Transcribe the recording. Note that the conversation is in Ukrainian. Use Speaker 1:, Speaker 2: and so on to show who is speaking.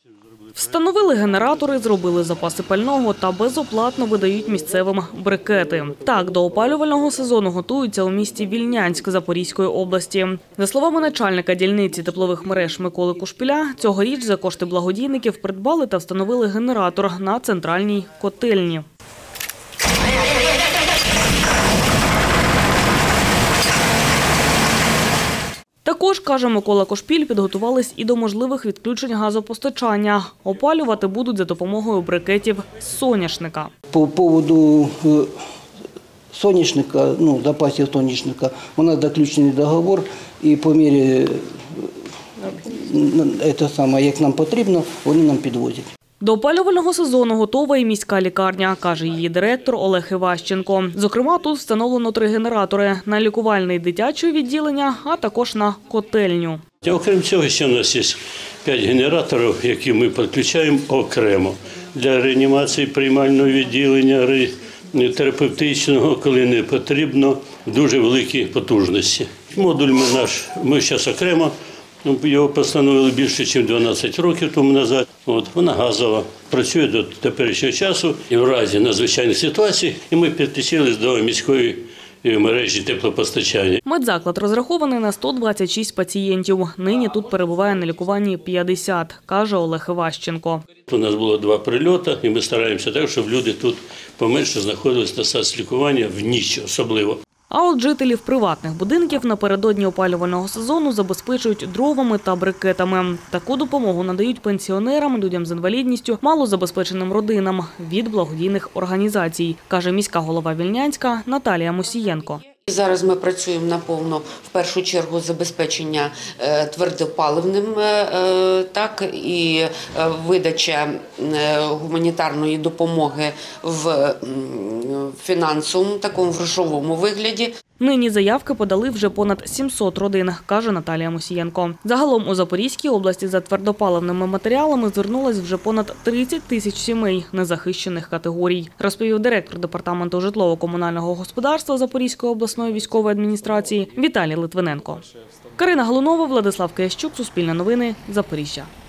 Speaker 1: Встановили генератори, зробили запаси пального та безоплатно видають місцевим брикети. Так, до опалювального сезону готуються у місті Вільнянськ Запорізької області. За словами начальника дільниці теплових мереж Миколи Кушпіля, цьогоріч за кошти благодійників придбали та встановили генератор на центральній котельні. Також, каже Микола Кушпіль, підготувались і до можливих відключень газопостачання. Опалювати будуть за допомогою брикетів з соняшника.
Speaker 2: По поводу соняшника, запасів соняшника, у нас заключений договор і по мірі, як нам потрібно, вони нам підвозять.
Speaker 1: До опалювального сезону готова і міська лікарня, каже її директор Олег Іващенко. Зокрема, тут встановлено 3 генератори – на лікувальне і дитяче відділення, а також на котельню.
Speaker 3: Окрім цього, ще у нас є 5 генераторів, які ми підключаємо окремо для реанімації приймального відділення, терапевтичного, коли не потрібно, дуже великі потужності. Модуль ми зараз окремо. Його постановили більше, ніж 12 років тому назад. Вона газова, працює до теперішнього часу і в разі надзвичайних ситуацій. І ми підключились до міської мережі теплопостачання.
Speaker 1: Медзаклад розрахований на 126 пацієнтів. Нині тут перебуває на лікуванні 50, каже Олег Іващенко.
Speaker 3: У нас було 2 прильоти, і ми стараємося так, щоб люди тут поменше знаходились на станції лікування в ніч особливо.
Speaker 1: А от жителів приватних будинків напередодні опалювального сезону забезпечують дровами та брикетами. Таку допомогу надають пенсіонерам, людям з інвалідністю, малозабезпеченим родинам від благодійних організацій, каже міська голова Вільнянська Наталія Мусієнко.
Speaker 4: Зараз ми працюємо наповно, в першу чергу, забезпечення твердопаливним, і видача гуманітарної допомоги в фінансовому, такому грошовому вигляді.
Speaker 1: Нині заявки подали вже понад 700 родин, каже Наталія Мусієнко. Загалом у Запорізькій області за твердопаливними матеріалами звернулось вже понад 30 тисяч сімей незахищених категорій, розповів директор департаменту житлово-комунального господарства Запорізької обласної військової адміністрації Віталій Литвиненко. Карина Галунова, Владислав Киящук, Суспільне новини, Запоріжжя.